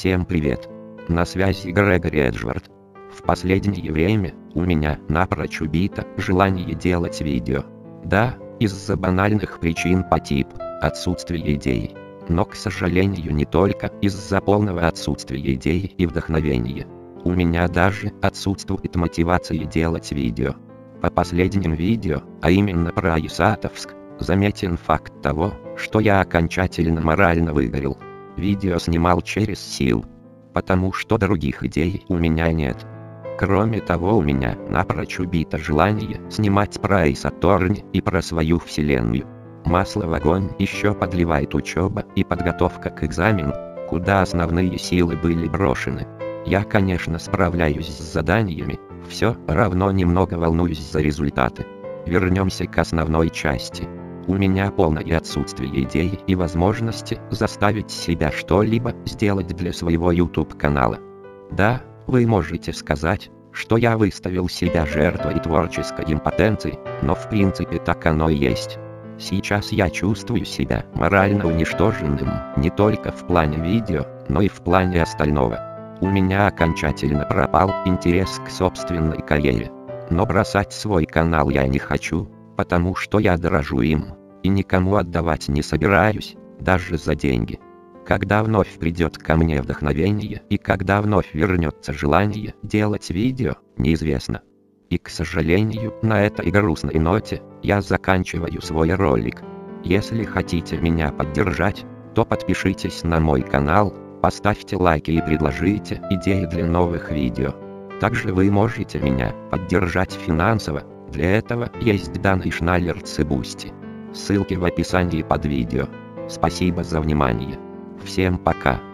Всем привет! На связи Грегори Эджвард. В последнее время у меня напрочь убито желание делать видео. Да, из-за банальных причин по типу отсутствия идей. Но, к сожалению, не только из-за полного отсутствия идей и вдохновения. У меня даже отсутствует мотивация делать видео. По последним видео, а именно про Исатовск, заметен факт того, что я окончательно морально выгорел. Видео снимал через силу, потому что других идей у меня нет. Кроме того, у меня напрочь убито желание снимать про Эйс Аторни и про свою вселенную. Масло в огонь еще подливает учеба и подготовка к экзамену, куда основные силы были брошены. Я, конечно, справляюсь с заданиями, все равно немного волнуюсь за результаты. Вернемся к основной части. У меня полное отсутствие идей и возможности заставить себя что-либо сделать для своего YouTube-канала. Да, вы можете сказать, что я выставил себя жертвой творческой импотенции, но в принципе так оно и есть. Сейчас я чувствую себя морально уничтоженным не только в плане видео, но и в плане остального. У меня окончательно пропал интерес к собственной карьере. Но бросать свой канал я не хочу, потому что я дорожу им, и никому отдавать не собираюсь, даже за деньги. Когда вновь придет ко мне вдохновение и когда вновь вернется желание делать видео, неизвестно. И, к сожалению, на этой грустной ноте я заканчиваю свой ролик. Если хотите меня поддержать, то подпишитесь на мой канал, поставьте лайки и предложите идеи для новых видео. Также вы можете меня поддержать финансово, для этого есть данные Шналлерц и Бусти. Ссылки в описании под видео. Спасибо за внимание. Всем пока.